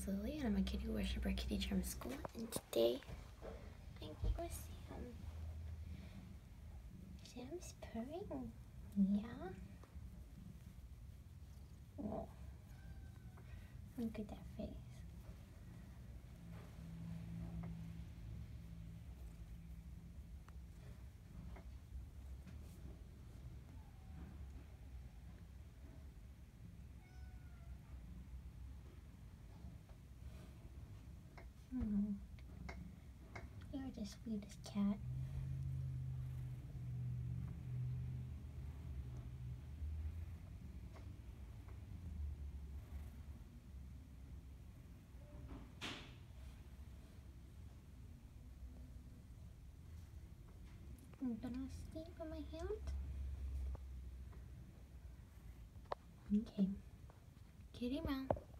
is Lily, and I'm a kitty worshiper at Kitty Charm School, and today I'm here with Sam. Sam's purring. Yeah? Oh. Look at that face. Oh. You're the sweetest cat. I'm gonna sleep on my hand. Okay. Kitty meow.